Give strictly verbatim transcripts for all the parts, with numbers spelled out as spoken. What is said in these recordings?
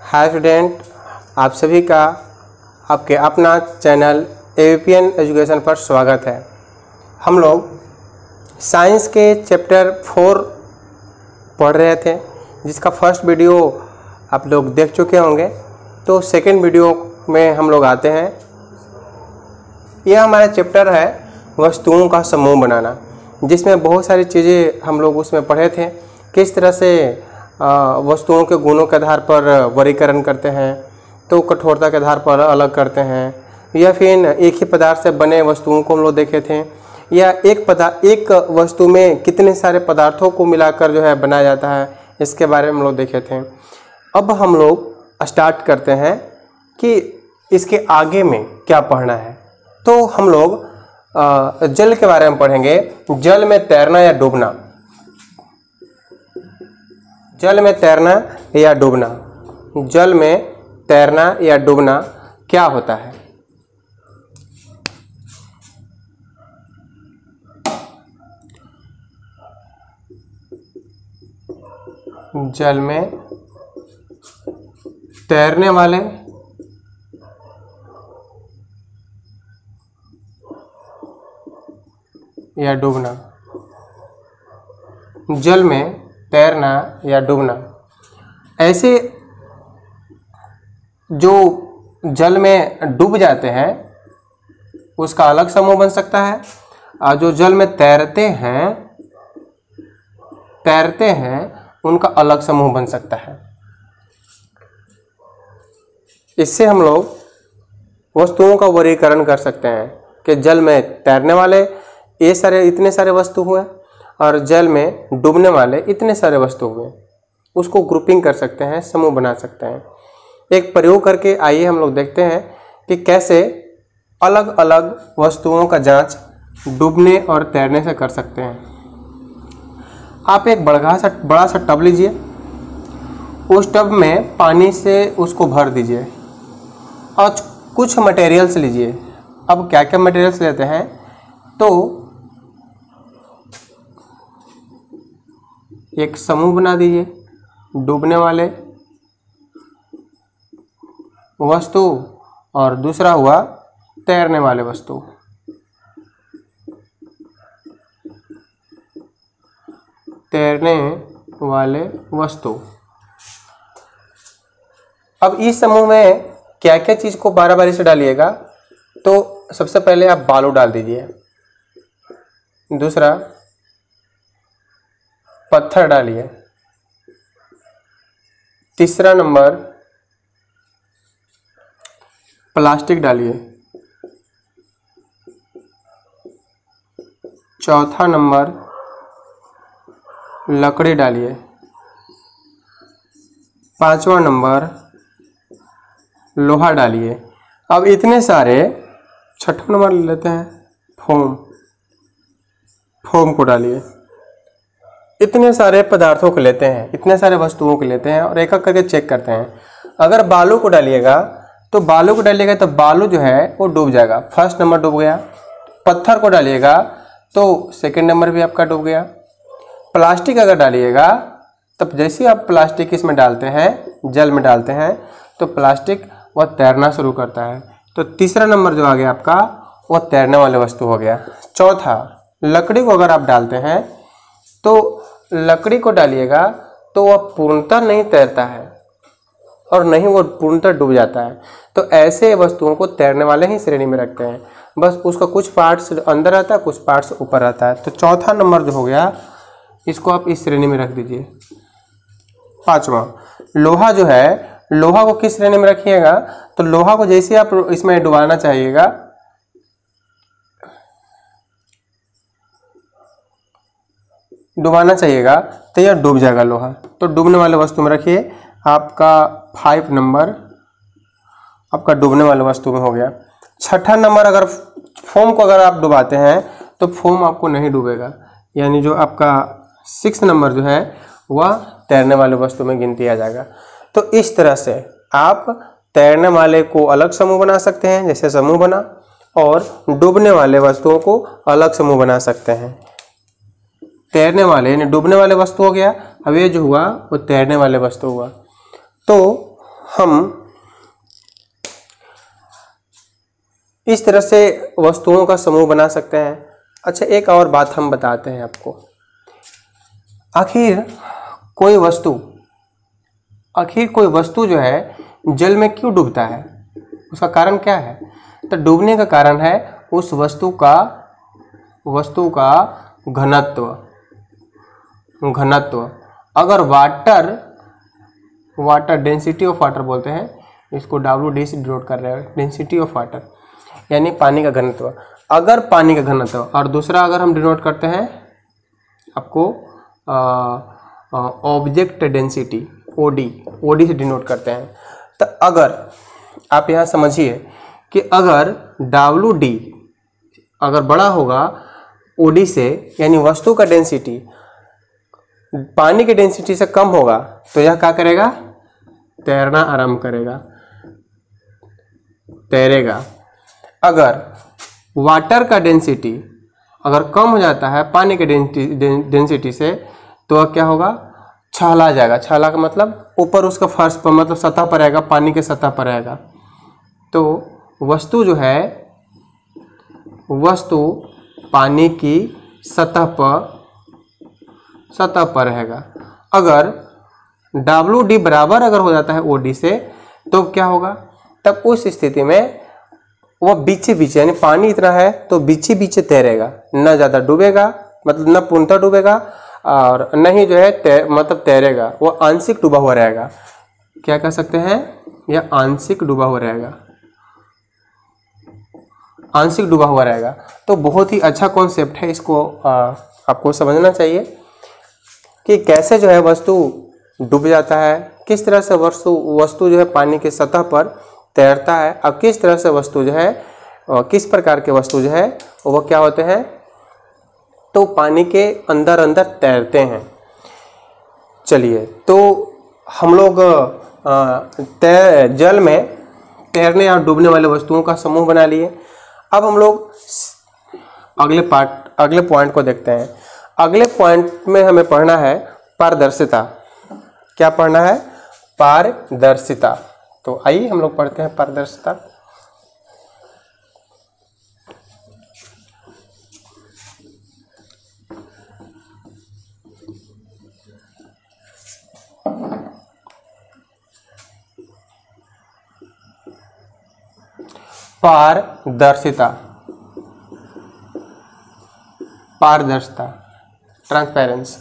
Hi student, आप सभी का आपके अपना चैनल एवीपीएन एजुकेशन पर स्वागत है। हम लोग साइंस के चैप्टर फोर पढ़ रहे थे, जिसका फर्स्ट वीडियो आप लोग देख चुके होंगे। तो सेकंड वीडियो में हम लोग आते हैं। यह हमारा चैप्टर है वस्तुओं का समूह बनाना, जिसमें बहुत सारी चीज़ें हम लोग उसमें पढ़े थे। किस तरह से वस्तुओं के गुणों के आधार पर वर्गीकरण करते हैं, तो कठोरता के आधार पर अलग करते हैं, या फिर एक ही पदार्थ से बने वस्तुओं को हम लोग देखे थे, या एक पदार्थ एक वस्तु में कितने सारे पदार्थों को मिलाकर जो है बनाया जाता है, इसके बारे में हम लोग देखे थे। अब हम लोग स्टार्ट करते हैं कि इसके आगे में क्या पढ़ना है। तो हम लोग जल के बारे में पढ़ेंगे। जल में तैरना या डूबना, जल में तैरना या डूबना, जल में तैरना या डूबना क्या होता है। जल में तैरने वाले या डूबना, जल में तैरना या डूबना। ऐसे जो जल में डूब जाते हैं उसका अलग समूह बन सकता है, और जो जल में तैरते हैं तैरते हैं उनका अलग समूह बन सकता है। इससे हम लोग वस्तुओं का वर्गीकरण कर सकते हैं कि जल में तैरने वाले ये सारे इतने सारे वस्तु हुए, और जल में डूबने वाले इतने सारे वस्तु हुए। उसको ग्रुपिंग कर सकते हैं, समूह बना सकते हैं। एक प्रयोग करके आइए हम लोग देखते हैं कि कैसे अलग अलग वस्तुओं का जांच डूबने और तैरने से कर सकते हैं। आप एक बड़ा सा बड़ा सा टब लीजिए, उस टब में पानी से उसको भर दीजिए और कुछ मटेरियल्स लीजिए। अब क्या क्या मटेरियल्स लेते हैं, तो एक समूह बना दीजिए डूबने वाले वस्तु, और दूसरा हुआ तैरने वाले वस्तु। तैरने वाले वस्तु। अब इस समूह में क्या क्या चीज़ को बारी बारी से डालिएगा। तो सबसे पहले आप बालू डाल दीजिए, दूसरा पत्थर डालिए, तीसरा नंबर प्लास्टिक डालिए, चौथा नंबर लकड़ी डालिए, पांचवा नंबर लोहा डालिए। अब इतने सारे, छठा नंबर ले लेते हैं फोम, फोम को डालिए। इतने सारे पदार्थों को लेते हैं, इतने सारे वस्तुओं को लेते हैं और एक एक करके चेक करते हैं। अगर बालू को डालिएगा तो बालू को डालिएगा तो बालू जो है वो डूब जाएगा, फर्स्ट नंबर डूब गया। पत्थर को डालिएगा तो सेकंड नंबर भी आपका डूब गया। प्लास्टिक अगर डालिएगा, तब जैसे आप प्लास्टिक इसमें डालते हैं, जल में डालते हैं, तो प्लास्टिक वह तैरना शुरू करता है। तो तीसरा नंबर जो आ गया आपका, वह तैरने वाले वस्तु हो गया। चौथा, लकड़ी को अगर आप डालते हैं तो लकड़ी को डालिएगा तो वह पूर्णतः नहीं तैरता है और नहीं वो पूर्णतः डूब जाता है। तो ऐसे वस्तुओं को तैरने वाले ही श्रेणी में रखते हैं। बस उसका कुछ पार्ट्स अंदर रहता है, कुछ पार्ट्स ऊपर रहता है। तो चौथा नंबर जो हो गया, इसको आप इस श्रेणी में रख दीजिए। पांचवा, लोहा जो है, लोहा को किस श्रेणी में रखिएगा, तो लोहा को जैसे आप इसमें डुबाना चाहिएगा, डुबाना चाहिएगा तो यह डूब जाएगा लोहा। तो डूबने वाले वस्तु में रखिए। आपका फाइव नंबर आपका डूबने वाले वस्तु में हो गया। छठा नंबर, अगर फोम को अगर आप डुबाते हैं तो फोम आपको नहीं डूबेगा, यानी जो आपका सिक्स नंबर जो है वह तैरने वाले वस्तु में गिनती आ जाएगा। तो इस तरह से आप तैरने वाले को अलग समूह बना सकते हैं, जैसे समूह बना, और डूबने वाले वस्तुओं को अलग समूह बना सकते हैं। तैरने वाले यानी डूबने वाले वस्तु हो गया। अब ये जो हुआ वो तैरने वाले वस्तु हुआ। तो हम इस तरह से वस्तुओं का समूह बना सकते हैं। अच्छा, एक और बात हम बताते हैं आपको। आखिर कोई वस्तु आखिर कोई वस्तु जो है जल में क्यों डूबता है, उसका कारण क्या है? तो डूबने का कारण है उस वस्तु का वस्तु का घनत्व घनत्व अगर water water density of water बोलते हैं इसको, डब्ल्यू डी से डिनोट कर रहे हैं, डेंसिटी ऑफ वाटर यानी पानी का घनत्व। अगर पानी का घनत्व, और दूसरा अगर हम डिनोट करते हैं आपको ऑब्जेक्ट डेंसिटी, ओडी ओडी से डिनोट करते हैं। तो अगर आप यहाँ समझिए कि अगर डब्ल्यू डी अगर बड़ा होगा ओडी से, यानी वस्तु का डेंसिटी पानी के डेंसिटी से कम होगा, तो यह क्या करेगा? तैरना आरंभ करेगा, तैरेगा। अगर वाटर का डेंसिटी अगर कम हो जाता है पानी के डेंसिटी से, तो वह क्या होगा? छहला जाएगा। छहला का मतलब ऊपर उसका फर्श पर, मतलब सतह पर रहेगा, पानी के सतह पर रहेगा। तो वस्तु जो है वस्तु पानी की सतह पर सतह पर रहेगा। अगर डब्ल्यू डी बराबर अगर हो जाता है ओ डी से, तो क्या होगा? तब उस स्थिति में वह बीचे बीचे, यानी पानी इतना है तो बीचे बीचे तैरेगा, न ज़्यादा डूबेगा, मतलब न पूर्णतः डूबेगा और न ही जो है तैर मतलब तैरेगा, वो आंशिक डूबा हुआ रहेगा। क्या कह सकते हैं? यह आंशिक डूबा हुआ रहेगा, आंशिक डूबा हुआ रहेगा। तो बहुत ही अच्छा कॉन्सेप्ट है, इसको आ, आपको समझना चाहिए कि कैसे जो है वस्तु डूब जाता है, किस तरह से वस्तु वस्तु जो है पानी की सतह पर तैरता है, और किस तरह से वस्तु जो है किस प्रकार के वस्तु जो है वो क्या होते हैं, तो पानी के अंदर अंदर तैरते हैं। चलिए, तो हम लोग तैर जल में तैरने या डूबने वाले वस्तुओं का समूह बना लिए। अब हम लोग अगले पार्ट अगले पॉइंट को देखते हैं। अगले पॉइंट में हमें पढ़ना है पारदर्शिता। क्या पढ़ना है? पारदर्शिता। तो आइए हम लोग पढ़ते हैं पारदर्शिता। पारदर्शिता पारदर्शिता ट्रांसपेरेंस,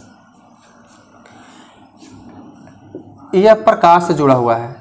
यह प्रकाश से जुड़ा हुआ है।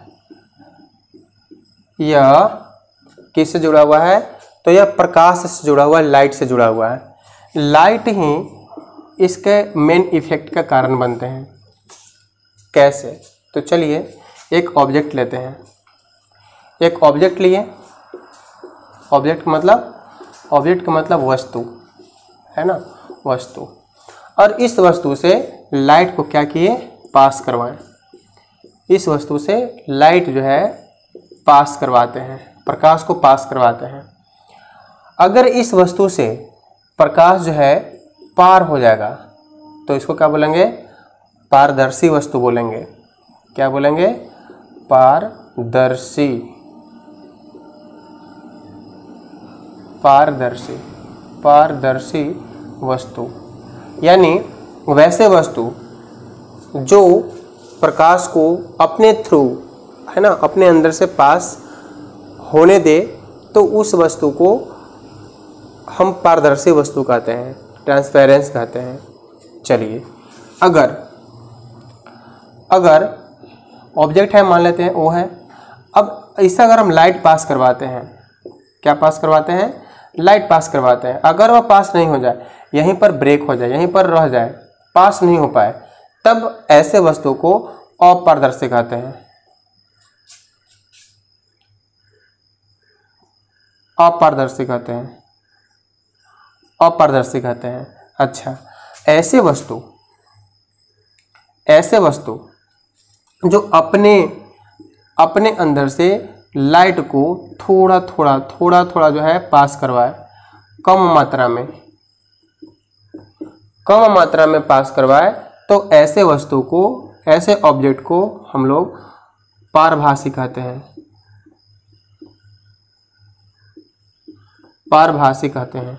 यह किससे जुड़ा हुआ है? तो यह प्रकाश से जुड़ा हुआ है, लाइट से जुड़ा हुआ है। लाइट ही इसके मेन इफेक्ट का कारण बनते हैं। कैसे? तो चलिए एक ऑब्जेक्ट लेते हैं। एक ऑब्जेक्ट लिए, ऑब्जेक्ट का मतलब ऑब्जेक्ट का मतलब वस्तु है ना, वस्तु। और इस वस्तु से लाइट को क्या किए? पास करवाएं। इस वस्तु से लाइट जो है पास करवाते हैं, प्रकाश को पास करवाते हैं। अगर इस वस्तु से प्रकाश जो है पार हो जाएगा, तो इसको क्या बोलेंगे? पारदर्शी वस्तु बोलेंगे। क्या बोलेंगे? पारदर्शी पारदर्शी पारदर्शी वस्तु, यानी वैसे वस्तु जो प्रकाश को अपने थ्रू है ना, अपने अंदर से पास होने दे, तो उस वस्तु को हम पारदर्शी वस्तु कहते हैं, ट्रांसपेरेंस कहते हैं। चलिए, अगर अगर ऑब्जेक्ट है, मान लेते हैं वो है। अब इससे अगर हम लाइट पास करवाते हैं, क्या पास करवाते हैं? लाइट पास करवाते हैं। अगर वह पास नहीं हो जाए, यहीं पर ब्रेक हो जाए, यहीं पर रह जाए, पास नहीं हो पाए, तब ऐसे वस्तु को अपारदर्शी कहते हैं। अपारदर्शी कहते हैं अपारदर्शी कहते हैं। अच्छा, ऐसे वस्तु ऐसे वस्तु जो अपने अपने अंदर से लाइट को थोड़ा थोड़ा थोड़ा थोड़ा जो है पास करवाए, कम मात्रा में कम मात्रा में पास करवाए, तो ऐसे वस्तु को, ऐसे ऑब्जेक्ट को हम लोग पारभासी कहते हैं, पारभासी कहते हैं,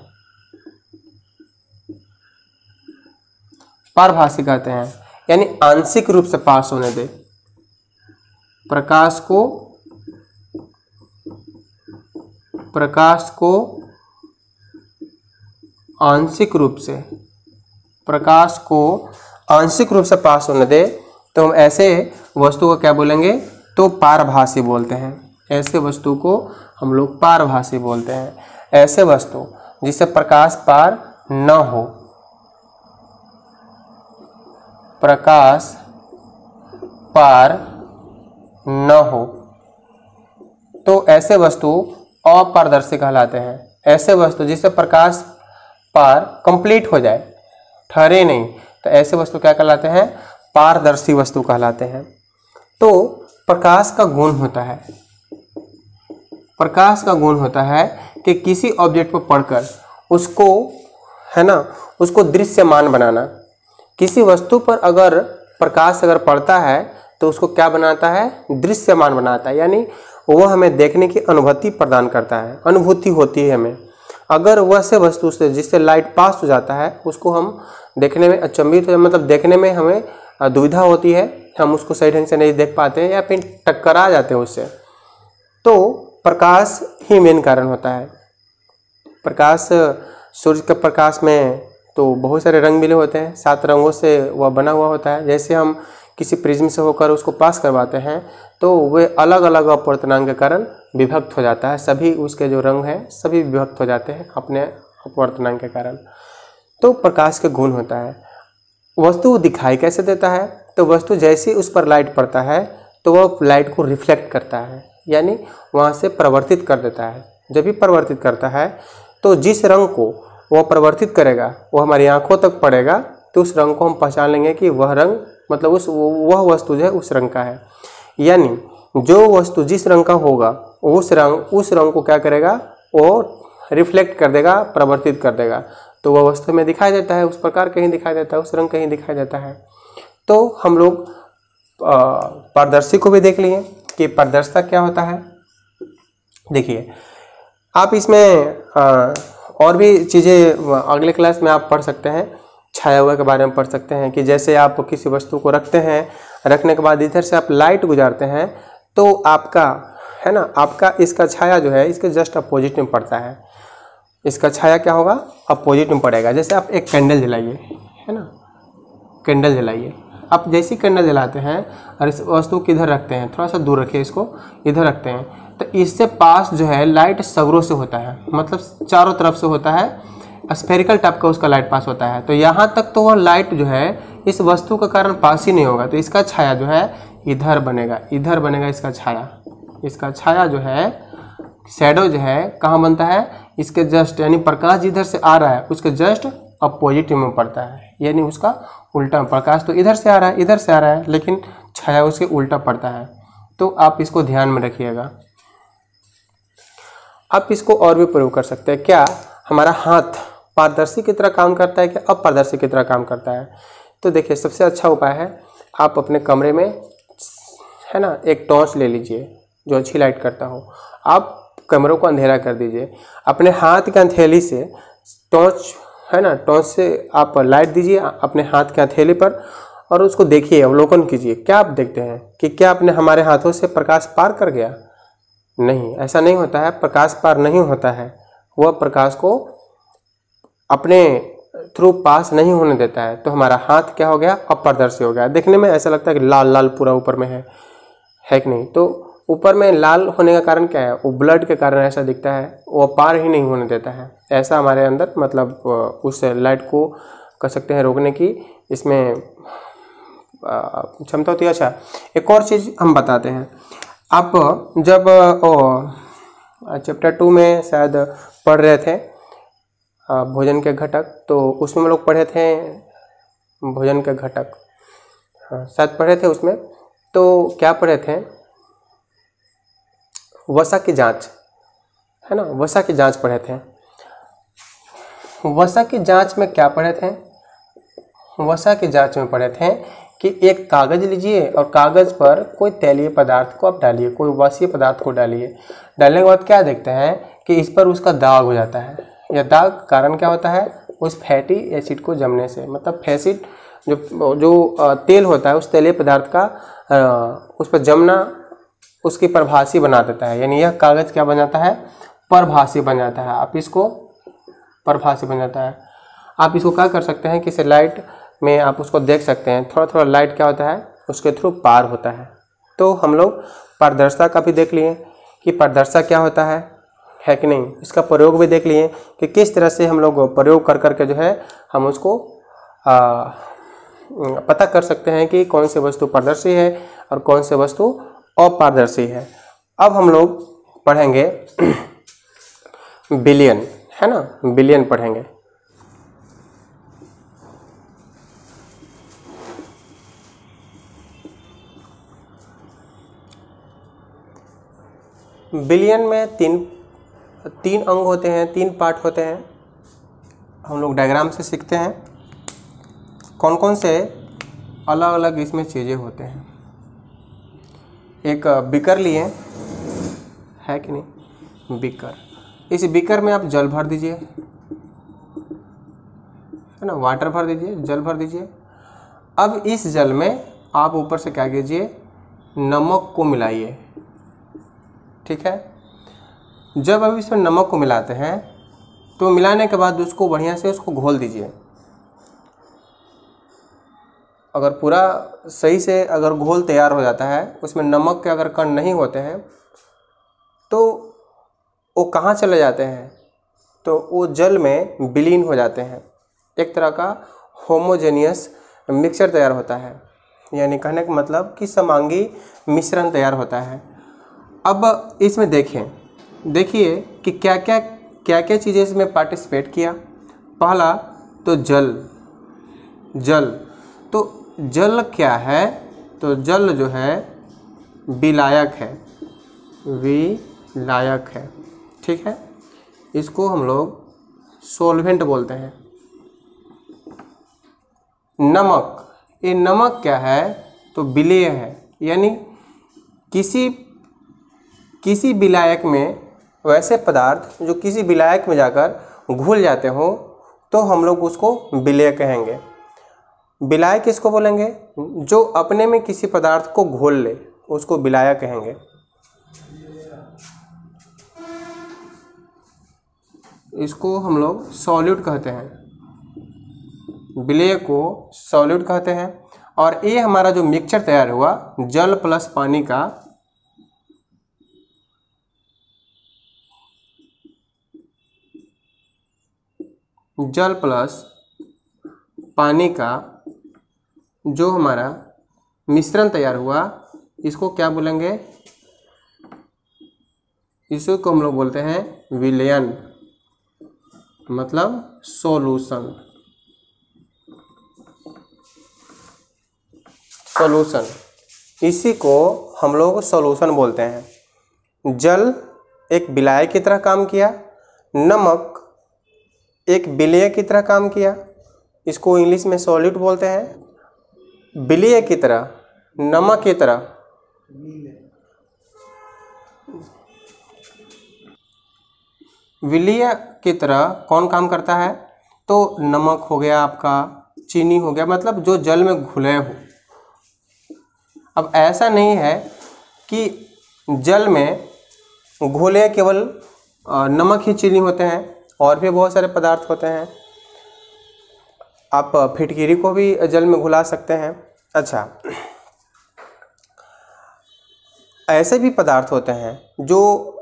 पारभासी कहते हैं, यानी आंशिक रूप से पास होने दे, प्रकाश को प्रकाश को आंशिक रूप से प्रकाश को आंशिक रूप से पास होने दे, तो हम ऐसे वस्तु को क्या बोलेंगे, तो पारभासी बोलते हैं। ऐसे वस्तु को हम लोग पारभासी बोलते हैं। ऐसे वस्तु जिससे प्रकाश पार न हो, प्रकाश पार न हो, तो ऐसे वस्तु अपारदर्शी कहलाते हैं। ऐसे वस्तु जिससे प्रकाश पार कंप्लीट हो जाए, ठहरे नहीं, तो ऐसे वस्तु क्या कहलाते हैं, पारदर्शी वस्तु कहलाते हैं। तो प्रकाश का गुण होता है, प्रकाश का गुण होता है कि किसी ऑब्जेक्ट पर पढ़कर उसको, है ना, उसको दृश्यमान बनाना। किसी वस्तु पर अगर प्रकाश अगर पड़ता है तो उसको क्या बनाता है, दृश्यमान बनाता है, यानी वह हमें देखने की अनुभूति प्रदान करता है, अनुभूति होती है हमें। अगर वैसे वस्तु से जिससे लाइट पास हो जाता है उसको हम देखने में अचंभित हो, मतलब देखने में हमें दुविधा होती है, हम उसको सही ढंग से नहीं देख पाते हैं या फिर टकरा जाते हैं उससे, तो प्रकाश ही मेन कारण होता है। प्रकाश, सूर्य के प्रकाश में तो बहुत सारे रंग मिले होते हैं, सात रंगों से वह बना हुआ होता है। जैसे हम किसी प्रिज्म से होकर उसको पास करवाते हैं तो वे अलग अलग अपवर्तनांक के कारण विभक्त हो जाता है, सभी उसके जो रंग हैं सभी विभक्त हो जाते हैं अपने अपवर्तनांक के कारण। तो प्रकाश के गुण होता है। वस्तु दिखाई कैसे देता है, तो वस्तु जैसे उस पर लाइट पड़ता है तो वह लाइट को रिफ्लेक्ट करता है, यानी वहाँ से परिवर्तित कर देता है। जब भी परिवर्तित करता है तो जिस रंग को वह परिवर्तित करेगा वो हमारी आंखों तक पड़ेगा, तो उस रंग को हम पहचान लेंगे कि वह रंग, मतलब उस वह वस्तु जो है उस रंग का है। यानी जो वस्तु जिस रंग का होगा उस रंग उस रंग को क्या करेगा, वो रिफ्लेक्ट कर देगा, परिवर्तित कर देगा, तो वह वस्तु में दिखाई देता है, उस प्रकार कहीं दिखाई देता है, उस रंग कहीं दिखाई देता है। तो हम लोग पारदर्शी को भी देख लिए कि पारदर्शिता क्या होता है। देखिए आप इसमें आ, और भी चीज़ें अगले क्लास में आप पढ़ सकते हैं, छाया हुआ के बारे में पढ़ सकते हैं कि जैसे आप किसी वस्तु को रखते हैं, रखने के बाद इधर से आप लाइट गुजारते हैं तो आपका, है ना, आपका इसका छाया जो है इसके जस्ट अपोजिट में पड़ता है। इसका छाया क्या होगा, अपोजिट में पड़ेगा। जैसे आप एक कैंडल जलाइए, है ना, कैंडल जलाइए, आप जैसी कैंडल जलाते हैं और इस वस्तु को इधर रखते हैं, थोड़ा सा दूर रखिए, इसको इधर रखते हैं, तो इससे पास जो है लाइट सगरों से होता है, मतलब चारों तरफ से होता है, स्फेरिकल टाइप का उसका लाइट पास होता है। तो यहाँ तक तो वह लाइट जो है इस वस्तु के कारण पास ही नहीं होगा, तो इसका छाया जो है इधर बनेगा, इधर बनेगा इसका छाया। इसका छाया जो है, शैडो जो है कहाँ बनता है, इसके जस्ट, यानी प्रकाश जिधर से आ रहा है उसके जस्ट अपोजिट में पड़ता है, यानी उसका उल्टा। प्रकाश तो इधर से आ रहा है, इधर से आ रहा है, लेकिन छाया उसके उल्टा पड़ता है। तो आप इसको ध्यान में रखिएगा। आप इसको और भी प्रयोग कर सकते हैं। क्या हमारा हाथ पारदर्शी की तरह काम करता है कि अपारदर्शी की तरह काम करता है? तो देखिए सबसे अच्छा उपाय है, आप अपने कमरे में, है ना, एक टॉर्च ले लीजिए जो अच्छी लाइट करता हो। आप कमरों को अंधेरा कर दीजिए, अपने हाथ की हथेली से टॉर्च, है ना, टॉर्च से आप लाइट दीजिए अपने हाथ के हथेली पर और उसको देखिए, अवलोकन कीजिए। क्या आप देखते हैं कि क्या अपने हमारे हाथों से प्रकाश पार कर गया? नहीं, ऐसा नहीं होता है। प्रकाश पार नहीं होता है, वह प्रकाश को अपने थ्रू पास नहीं होने देता है। तो हमारा हाथ क्या हो गया, अपारदर्शी हो गया। देखने में ऐसा लगता है कि लाल लाल पूरा ऊपर में है है कि नहीं? तो ऊपर में लाल होने का कारण क्या है? वो ब्लड के कारण ऐसा दिखता है, वो पार ही नहीं होने देता है। ऐसा हमारे अंदर, मतलब उस लाइट को कह सकते हैं रोकने की इसमें क्षमता होती है। अच्छा, एक और चीज़ हम बताते हैं। आप जब ओ चैप्टर टू में शायद पढ़ रहे थे भोजन के घटक, तो उसमें हम लोग पढ़े थे भोजन के घटक, हाँ शायद पढ़े थे उसमें। तो क्या पढ़े थे? वसा की जांच, है ना, वसा की जांच पढ़े थे। वसा की जांच में क्या पढ़े थे? वसा की जांच में पढ़े थे कि एक कागज़ लीजिए और कागज़ पर कोई तैलीय पदार्थ को आप डालिए, कोई वसीय पदार्थ को डालिए। डालने के बाद क्या देखते हैं कि इस पर उसका दाग हो जाता है। यह दाग कारण क्या होता है? उस फैटी एसिड को जमने से, मतलब फैसिड जो जो तेल होता है उस तैलीय पदार्थ का उस पर जमना उसकी प्रभासी बना देता है। यानी यह कागज़ क्या बन जाता है? प्रभासी बन जाता है। आप इसको प्रभासी बन जाता है। आप इसको क्या कर सकते हैं कि इसे लाइट में आप उसको देख सकते हैं, थोड़ा थोड़ा लाइट क्या होता है उसके थ्रू पार होता है। तो हम लोग पारदर्शिता का भी देख लिए कि पारदर्शिता क्या होता है है कि नहीं। इसका प्रयोग भी देख लिए कि किस तरह से हम लोग प्रयोग कर करके जो है हम उसको आ, पता कर सकते हैं कि कौन सी वस्तु पारदर्शी है और कौन सी वस्तु अपारदर्शी है। अब हम लोग पढ़ेंगे बिलियन, है ना, बिलियन पढ़ेंगे। बिलियन में तीन तीन अंग होते हैं, तीन पार्ट होते हैं। हम लोग डायग्राम से सीखते हैं कौन कौन से अलग अलग इसमें चीज़ें होते हैं। एक बीकर लिए है कि नहीं, बीकर। इस बीकर में आप जल भर दीजिए, है ना, वाटर भर दीजिए, जल भर दीजिए। अब इस जल में आप ऊपर से क्या कीजिए, नमक को मिलाइए। ठीक है। जब अब इसमें नमक को मिलाते हैं तो मिलाने के बाद उसको बढ़िया से उसको घोल दीजिए। अगर पूरा सही से अगर घोल तैयार हो जाता है, उसमें नमक के अगर कण नहीं होते हैं तो वो कहाँ चले जाते हैं, तो वो जल में विलीन हो जाते हैं। एक तरह का होमोजेनियस मिक्सचर तैयार होता है, यानी कहने का मतलब कि समांगी मिश्रण तैयार होता है। अब इसमें देखें देखिए कि क्या क्या क्या क्या चीज़ें इसमें पार्टिसिपेट किया। पहला तो जल, जल तो जल क्या है, तो जल जो है विलायक है, विलायक है। ठीक है, इसको हम लोग सॉल्वेंट बोलते हैं। नमक, ये नमक क्या है, तो विलेय है, यानी किसी किसी विलायक में वैसे पदार्थ जो किसी विलायक में जाकर घुल जाते हो तो हम लोग उसको विलेय कहेंगे। विलायक किसको बोलेंगे, जो अपने में किसी पदार्थ को घोल ले उसको विलाय कहेंगे। इसको हम लोग सॉल्यूट कहते हैं, विलेय को सॉल्यूट कहते हैं। और ये हमारा जो मिक्सचर तैयार हुआ जल प्लस पानी का, जल प्लस पानी का जो हमारा मिश्रण तैयार हुआ इसको क्या बोलेंगे, इसको हम लोग बोलते हैं विलयन, मतलब सॉल्यूशन। सॉल्यूशन, इसी को हम लोग सॉल्यूशन बोलते हैं। जल एक विलायक की तरह काम किया, नमक एक विलेय की तरह काम किया, इसको इंग्लिश में सॉल्यूट बोलते हैं। विलेय की तरह, नमक की तरह, विलेय की तरह कौन काम करता है, तो नमक हो गया आपका, चीनी हो गया, मतलब जो जल में घुले हो। अब ऐसा नहीं है कि जल में घुले केवल नमक ही चीनी होते हैं, और भी बहुत सारे पदार्थ होते हैं। आप फिटकिरी को भी जल में घुला सकते हैं। अच्छा, ऐसे भी पदार्थ होते हैं जो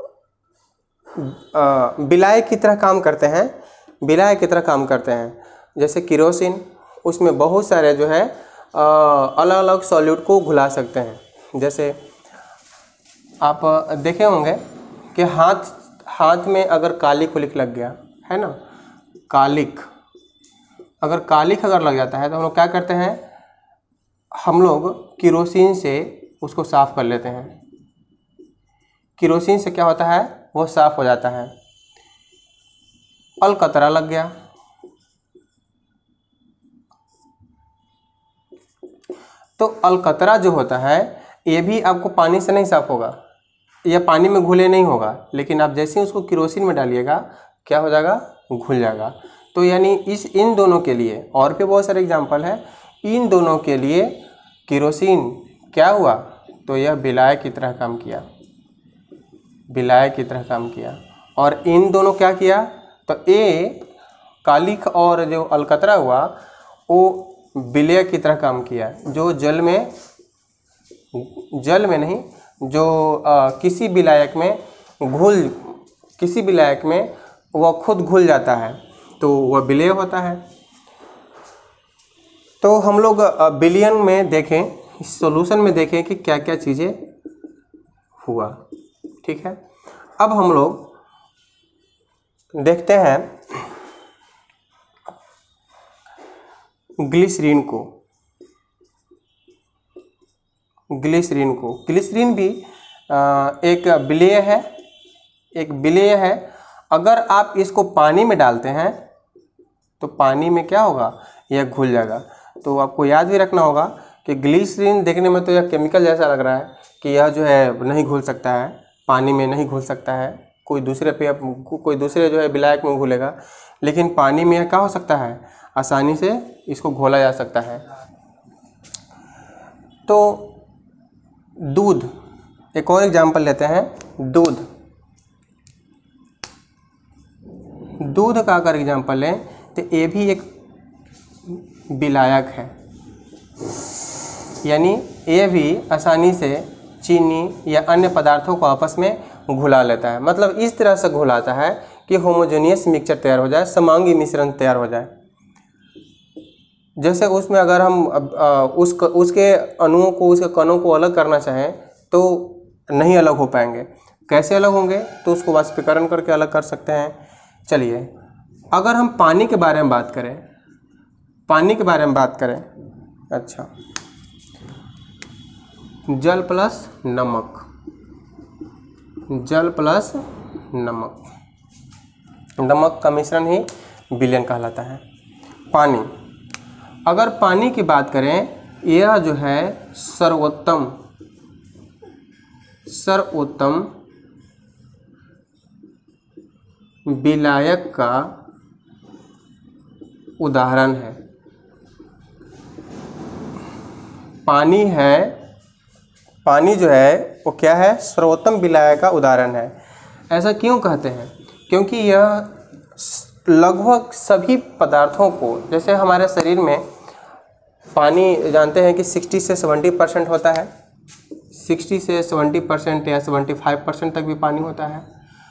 विलाय की तरह काम करते हैं, विलाय की तरह काम करते हैं, जैसे किरोसिन। उसमें बहुत सारे जो है अलग अलग सॉल्यूट को घुला सकते हैं। जैसे आप देखे होंगे कि हाथ हाथ में अगर कालिक उलिक लग गया है ना, कालिक, अगर कालिक अगर लग जाता है तो हम लोग क्या करते हैं, हम लोग किरोसिन से उसको साफ़ कर लेते हैं। किरोसिन से क्या होता है, वो साफ़ हो जाता है। अलकतरा लग गया, तो अलकतरा जो होता है ये भी आपको पानी से नहीं साफ होगा, या पानी में घुले नहीं होगा, लेकिन आप जैसे ही उसको केरोसिन में डालिएगा क्या हो जाएगा, घुल जाएगा। तो यानी इस इन दोनों के लिए, और भी बहुत सारे एग्जांपल है, इन दोनों के लिए केरोसिन क्या हुआ, तो यह विलायक की तरह काम किया, विलायक की तरह काम किया। और इन दोनों क्या किया, तो ए कालिख और जो अलकतरा हुआ वो विलयक की तरह काम किया, जो जल में जल में नहीं, जो आ, किसी विलायक में घुल किसी विलायक में वह खुद घुल जाता है तो वह विलय होता है। तो हम लोग विलयन में देखें, इस सॉल्यूशन में देखें कि क्या क्या चीज़ें हुआ। ठीक है, अब हम लोग देखते हैं ग्लिसरीन को ग्लिसरीन को ग्लिसरीन भी एक विलेय है एक विलेय है। अगर आप इसको पानी में डालते हैं तो पानी में क्या होगा, यह घुल जाएगा। तो आपको याद भी रखना होगा कि ग्लिसरीन देखने में तो यह केमिकल जैसा लग रहा है कि यह जो है नहीं घुल सकता है, पानी में नहीं घुल सकता है, कोई दूसरे पे कोई दूसरे जो है विलायक में घुलेगा, लेकिन पानी में यह क्या हो सकता है, आसानी से इसको घोला जा सकता है। तो दूध, एक और एग्जांपल लेते हैं, दूध दूध का अगर एग्जांपल लें तो ये भी एक विलायक है, यानी ये भी आसानी से चीनी या अन्य पदार्थों को आपस में घुला लेता है। मतलब इस तरह से घुलाता है कि होमोजेनियस मिक्सचर तैयार हो जाए, समांगी मिश्रण तैयार हो जाए। जैसे उसमें अगर हम उस उसके अणुओं को, उसके कणों को अलग करना चाहें तो नहीं अलग हो पाएंगे। कैसे अलग होंगे, तो उसको वाष्पीकरण करके अलग कर सकते हैं। चलिए, अगर हम पानी के बारे में बात करें पानी के बारे में बात करें अच्छा, जल प्लस नमक जल प्लस नमक नमक का मिश्रण ही विलयन कहलाता है। पानी, अगर पानी की बात करें, यह जो है सर्वोत्तम सर्वोत्तम विलायक का उदाहरण है। पानी है पानी जो है वो क्या है, सर्वोत्तम विलायक का उदाहरण है। ऐसा क्यों कहते हैं, क्योंकि यह लगभग सभी पदार्थों को, जैसे हमारे शरीर में पानी जानते हैं कि साठ से सत्तर परसेंट होता है, साठ से सत्तर परसेंट या पचहत्तर परसेंट तक भी पानी होता है।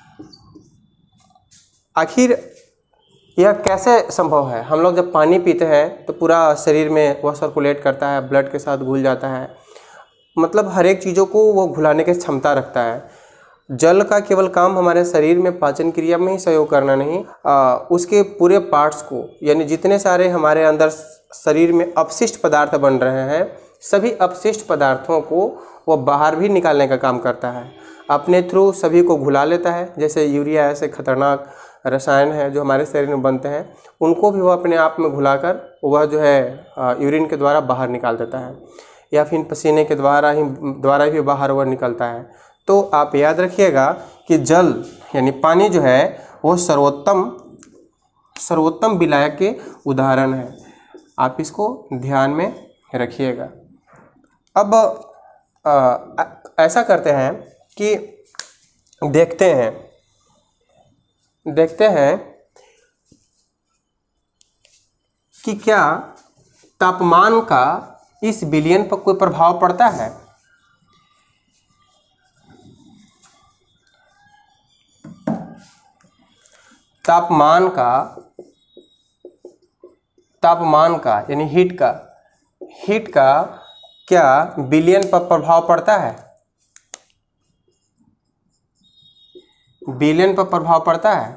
आखिर यह कैसे संभव है, हम लोग जब पानी पीते हैं तो पूरा शरीर में वह सर्कुलेट करता है, ब्लड के साथ घुल जाता है, मतलब हर एक चीज़ों को वो घुलाने की क्षमता रखता है। जल का केवल काम हमारे शरीर में पाचन क्रिया में ही सहयोग करना नहीं, आ, उसके पूरे पार्ट्स को, यानी जितने सारे हमारे अंदर शरीर में अपशिष्ट पदार्थ बन रहे हैं, सभी अपशिष्ट पदार्थों को वो बाहर भी निकालने का काम करता है। अपने थ्रू सभी को घुला लेता है। जैसे यूरिया ऐसे खतरनाक रसायन है जो हमारे शरीर में बनते हैं, उनको भी वो अपने आप में घुलाकर वह जो है यूरिन के द्वारा बाहर निकाल देता है, या फिर पसीने के द्वारा ही द्वारा भी बाहर वह निकलता है। तो आप याद रखिएगा कि जल यानी पानी जो है वो सर्वोत्तम सर्वोत्तम विलायक के उदाहरण है। आप इसको ध्यान में रखिएगा। अब आ, ऐसा करते हैं कि देखते हैं देखते हैं कि क्या तापमान का इस विलयन पर कोई प्रभाव पड़ता है। तापमान का तापमान का यानी हीट का हीट का क्या विलयन पर प्रभाव पड़ता है। विलयन पर प्रभाव पड़ता है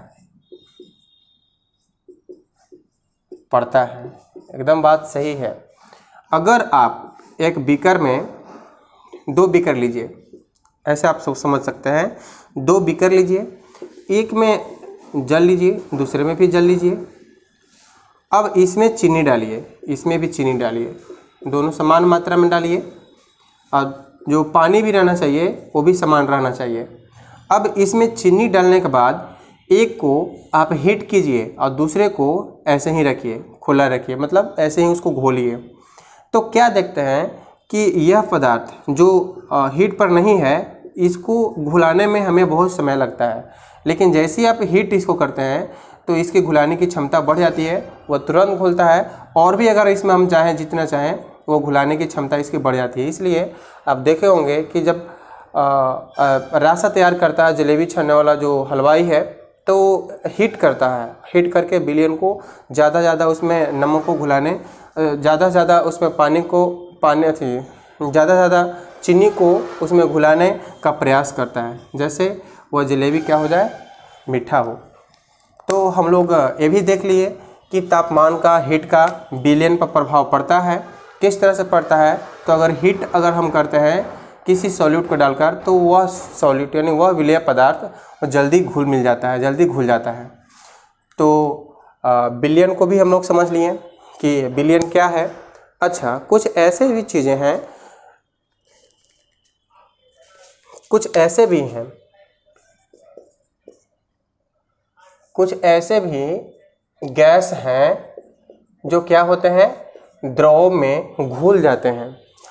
पड़ता है एकदम बात सही है। अगर आप एक बीकर में दो बीकर लीजिए, ऐसे आप सब समझ सकते हैं। दो बीकर लीजिए, एक में जल लीजिए, दूसरे में भी जल लीजिए। अब इसमें चीनी डालिए, इसमें भी चीनी डालिए, दोनों समान मात्रा में डालिए, और जो पानी भी रहना चाहिए वो भी समान रहना चाहिए। अब इसमें चीनी डालने के बाद एक को आप हीट कीजिए और दूसरे को ऐसे ही रखिए, खुला रखिए, मतलब ऐसे ही उसको घोलिए। तो क्या देखते हैं कि यह पदार्थ जो हीट पर नहीं है, इसको घुलाने में हमें बहुत समय लगता है, लेकिन जैसे ही आप हीट इसको करते हैं तो इसकी घुलाने की क्षमता बढ़ जाती है, वह तुरंत घुलता है। और भी अगर इसमें हम चाहें जितना चाहें वो घुलाने की क्षमता इसकी बढ़ जाती है। इसलिए आप देखे होंगे कि जब आ, आ, रासा तैयार करता है जलेबी छानने वाला जो हलवाई है, तो हीट करता है, हीट करके बिलियन को ज़्यादा ज़्यादा उसमें नमक को घुलाने, ज़्यादा ज़्यादा उसमें पानी को पानी थी ज़्यादा ज़्यादा चीनी को उसमें घुलाने का प्रयास करता है, जैसे वह जलेबी क्या हो जाए, मीठा हो। तो हम लोग ये भी देख लिए कि तापमान का, हीट का बिलियन पर प्रभाव पड़ता है। किस तरह से पड़ता है, तो अगर हीट अगर हम करते हैं किसी सॉल्यूट को डालकर, तो वह सॉल्यूट यानी वह विलेय पदार्थ जल्दी घुल मिल जाता है, जल्दी घुल जाता है। तो बिलियन को भी हम लोग समझ लिए कि बिलियन क्या है। अच्छा, कुछ ऐसे भी चीज़ें हैं, कुछ ऐसे भी हैं कुछ ऐसे भी गैस हैं जो क्या होते हैं, द्रव में घुल जाते हैं।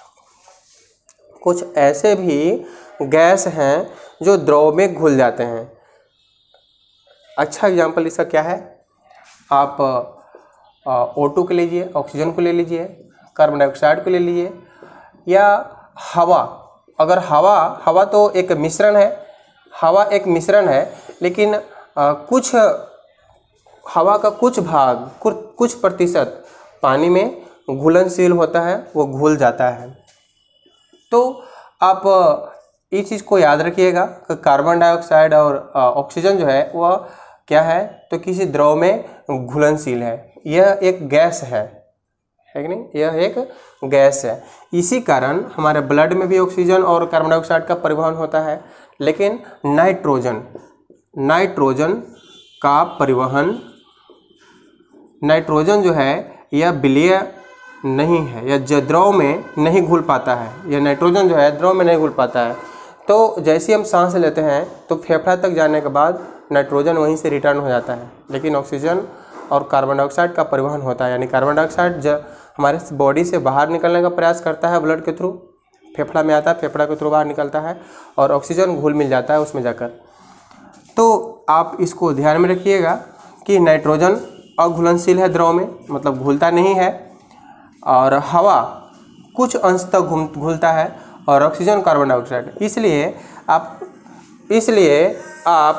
कुछ ऐसे भी गैस हैं जो द्रव में घुल जाते हैं। अच्छा एग्जाम्पल इसका क्या है, आप ओ टू को लीजिए, ऑक्सीजन को ले लीजिए, कार्बन डाइऑक्साइड को ले लीजिए, या हवा। अगर हवा हवा तो एक मिश्रण है, हवा एक मिश्रण है, लेकिन आ, कुछ हवा का कुछ भाग, कुछ कुछ प्रतिशत पानी में घुलनशील होता है, वो घुल जाता है। तो आप इस चीज़ को याद रखिएगा कि कार्बन डाइऑक्साइड और ऑक्सीजन जो है वह क्या है, तो किसी द्रव में घुलनशील है। यह एक गैस है, है कि नहीं, यह एक गैस है। इसी कारण हमारे ब्लड में भी ऑक्सीजन और कार्बन डाइऑक्साइड का परिवहन होता है, लेकिन नाइट्रोजन नाइट्रोजन का परिवहन नाइट्रोजन जो है यह विलेय नहीं है, यह द्रव में नहीं घुल पाता है। यह नाइट्रोजन जो है द्रव में नहीं घुल पाता है। तो जैसे हम सांस लेते हैं तो फेफड़ा तक जाने के बाद नाइट्रोजन वहीं से रिटर्न हो जाता है, लेकिन ऑक्सीजन और कार्बन डाइऑक्साइड का परिवहन होता है। यानी कार्बन डाइऑक्साइड जब हमारे बॉडी से बाहर निकलने का प्रयास करता है ब्लड के थ्रू, फेफड़ा में आता है, फेफड़ा के थ्रू बाहर निकलता है, और ऑक्सीजन घुल मिल जाता है उसमें जाकर। तो आप इसको ध्यान में रखिएगा कि नाइट्रोजन अघुलनशील है द्रव में, मतलब घुलता नहीं है, और हवा कुछ अंश तक घुलता है, और ऑक्सीजन कार्बन डाइऑक्साइड। इसलिए आप इसलिए आप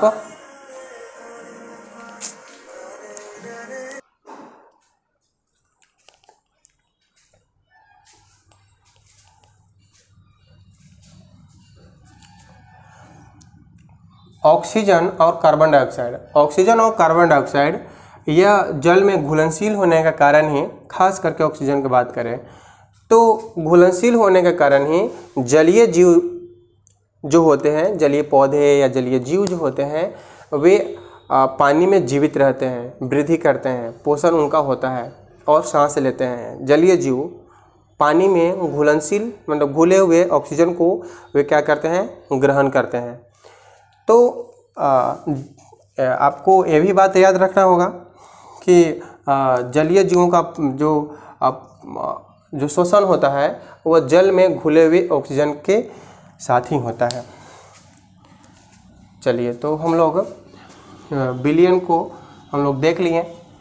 ऑक्सीजन और कार्बन डाइऑक्साइड ऑक्सीजन और कार्बन डाइऑक्साइड यह जल में घुलनशील होने का कारण ही, खास करके ऑक्सीजन की बात करें तो घुलनशील होने के कारण ही जलीय जीव जो होते हैं, जलीय पौधे या जलीय जीव जो होते हैं, वे पानी में जीवित रहते हैं, वृद्धि करते हैं, पोषण उनका होता है और सांस लेते हैं। जलीय जीव पानी में घुलनशील मतलब घुले हुए ऑक्सीजन को वे क्या करते हैं, ग्रहण करते हैं। तो आ, आपको ये भी बात याद रखना होगा कि जलीय जीवों का जो आ, जो शोषण होता है वह जल में घुले हुए ऑक्सीजन के साथ ही होता है। चलिए, तो हम लोग बिलियन को हम लोग देख लिए।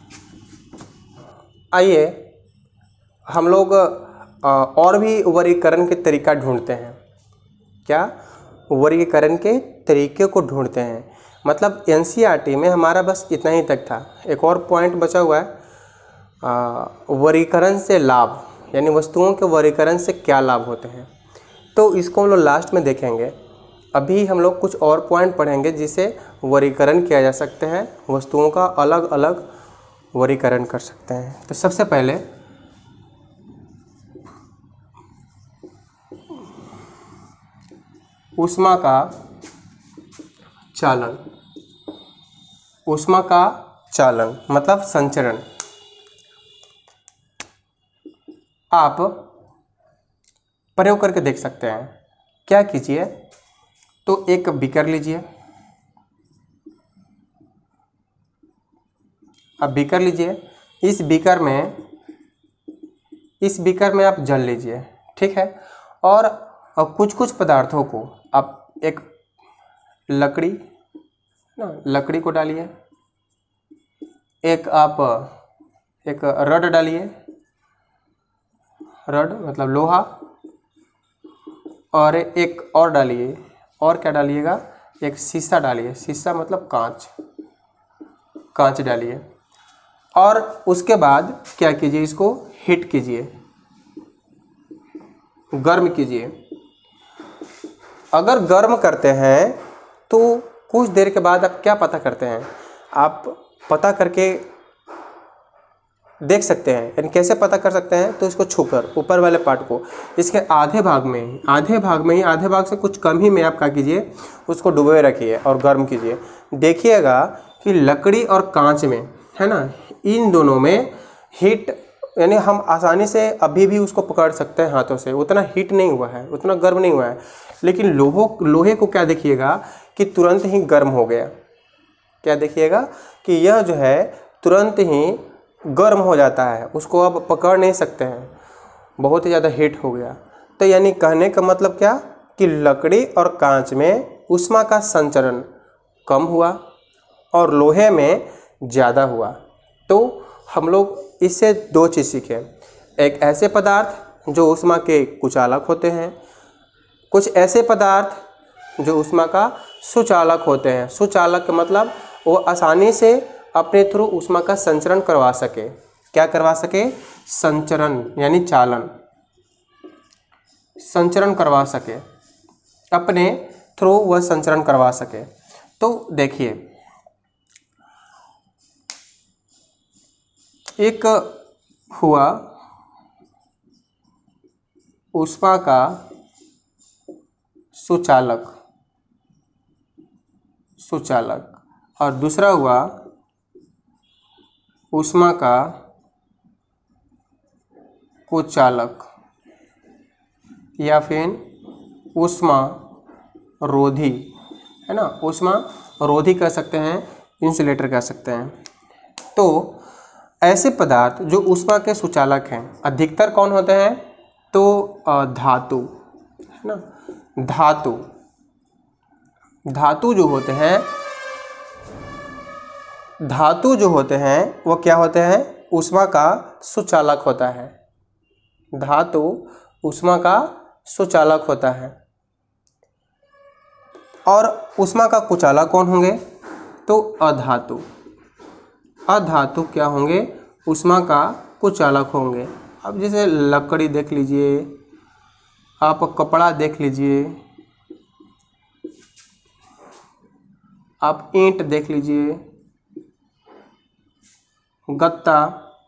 आइए हम लोग और भी वर्गीकरण के तरीका ढूंढते हैं। क्या वर्गीकरण के तरीके को ढूंढते हैं। मतलब एनसीईआरटी में हमारा बस इतना ही तक था। एक और पॉइंट बचा हुआ है वर्गीकरण से लाभ, यानी वस्तुओं के वर्गीकरण से क्या लाभ होते हैं, तो इसको हम लोग लास्ट में देखेंगे। अभी हम लोग कुछ और पॉइंट पढ़ेंगे जिसे वर्गीकरण किया जा सकते हैं, वस्तुओं का अलग अलग वर्गीकरण कर सकते हैं। तो सबसे पहले ऊष्मा का चालन ऊष्मा का चालन मतलब संचरण। आप प्रयोग करके देख सकते हैं। क्या कीजिए, तो एक बीकर लीजिए, अब बीकर लीजिए, इस बीकर में इस बीकर में आप जल लीजिए, ठीक है। और अब कुछ कुछ पदार्थों को आप एक लकड़ी ना लकड़ी को डालिए, एक आप एक रड डालिए, रड मतलब लोहा, और एक और डालिए, और क्या डालिएगा, एक शीशा डालिए, शीशा मतलब कांच, कांच डालिए। और उसके बाद क्या कीजिए, इसको हीट कीजिए, गर्म कीजिए। अगर गर्म करते हैं तो कुछ देर के बाद आप क्या पता करते हैं, आप पता करके देख सकते हैं। यानी कैसे पता कर सकते हैं, तो इसको छूकर ऊपर वाले पार्ट को इसके आधे भाग में ही आधे भाग में ही आधे भाग से कुछ कम ही में आप क्या कीजिए, उसको डुबोए रखिए और गर्म कीजिए। देखिएगा कि लकड़ी और कांच में, है ना, इन दोनों में हीट, यानी हम आसानी से अभी भी उसको पकड़ सकते हैं हाथों से, उतना हीट नहीं हुआ है, उतना गर्म नहीं हुआ है। लेकिन लोहो लोहे को क्या देखिएगा कि तुरंत ही गर्म हो गया। क्या देखिएगा कि यह जो है तुरंत ही गर्म हो जाता है, उसको अब पकड़ नहीं सकते हैं, बहुत ही ज़्यादा हीट हो गया। तो यानी कहने का मतलब क्या कि लकड़ी और कांच में ऊष्मा का संचरण कम हुआ और लोहे में ज़्यादा हुआ। तो हम लोग इससे दो चीज़ सीखे, एक ऐसे पदार्थ जो ऊष्मा के कुचालक होते हैं, कुछ ऐसे पदार्थ जो ऊष्मा का सुचालक होते हैं। सुचालक का मतलब वो आसानी से अपने थ्रू ऊष्मा का संचरण करवा सके। क्या करवा सके, संचरण यानी चालन, संचरण करवा सके, अपने थ्रू वह संचरण करवा सके। तो देखिए, एक हुआ ऊष्मा का सुचालक सुचालक और दूसरा हुआ ऊष्मा का कुचालक या फिर ऊष्मा रोधी, है ना, ऊष्मा रोधी कह सकते हैं, इंसुलेटर कह सकते हैं। तो ऐसे पदार्थ जो ऊष्मा के सुचालक हैं अधिकतर कौन होते हैं, तो धातु, है ना, धातु धातु जो होते हैं धातु जो होते हैं वो क्या होते हैं, ऊष्मा का सुचालक होता है। धातु ऊष्मा का सुचालक होता है। और ऊष्मा का कुचालक कौन होंगे, तो अधातु अधातु क्या होंगे, ऊष्मा का कुचालक होंगे। अब जैसे लकड़ी देख लीजिए, आप कपड़ा देख लीजिए, आप ईंट देख लीजिए, गत्ता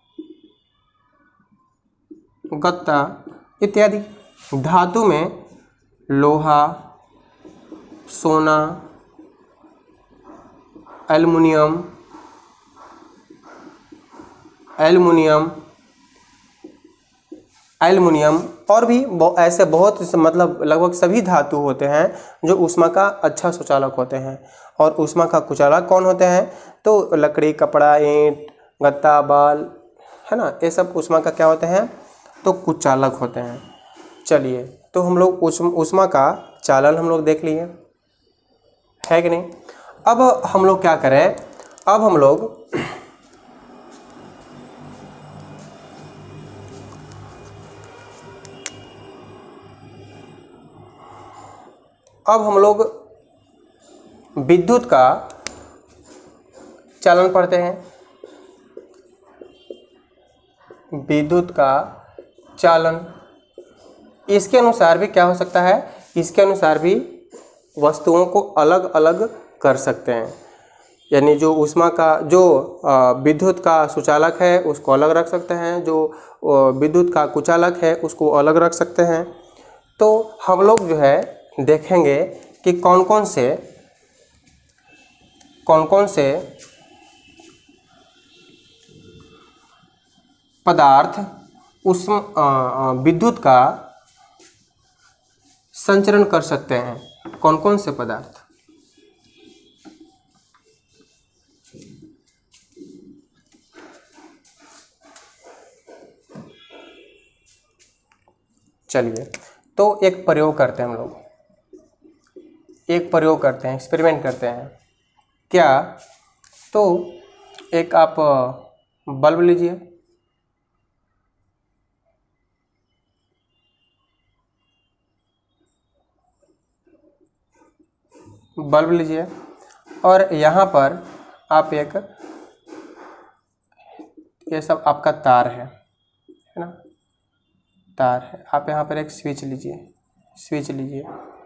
गत्ता इत्यादि। धातु में लोहा, सोना, एल्युमिनियम एल्युमिनियम एल्युमिनियम और भी ऐसे बहुत, मतलब लगभग सभी धातु होते हैं जो ऊष्मा का अच्छा सुचालक होते हैं। और ऊष्मा का कुचालक कौन होते हैं, तो लकड़ी, कपड़ा, ईंट, गत्ता, बाल, है ना, ये सब ऊष्मा का क्या होते हैं, तो कुचालक होते हैं। चलिए, तो हम लोग ऊष्मा का चालन हम लोग देख लिए, है कि नहीं। अब हम लोग क्या करें, अब हम लोग अब हम लोग विद्युत का चालन पढ़ते हैं। विद्युत का चालन, इसके अनुसार भी क्या हो सकता है, इसके अनुसार भी वस्तुओं को अलग अलग कर सकते हैं। यानी जो ऊष्मा का, जो विद्युत का सुचालक है उसको अलग रख सकते हैं, जो विद्युत का कुचालक है उसको अलग रख सकते हैं। तो हम लोग जो है देखेंगे कि कौन कौन से कौन कौन से पदार्थ उस विद्युत का संचरण कर सकते हैं। कौन कौन से पदार्थ? चलिए, तो एक प्रयोग करते हैं हम लोग, एक प्रयोग करते हैं, एक्सपेरिमेंट करते हैं। क्या? तो एक आप बल्ब लीजिए, बल्ब लीजिए और यहाँ पर आप एक, ये सब आपका तार है है ना, तार है। आप यहाँ पर एक स्विच लीजिए, स्विच लीजिए,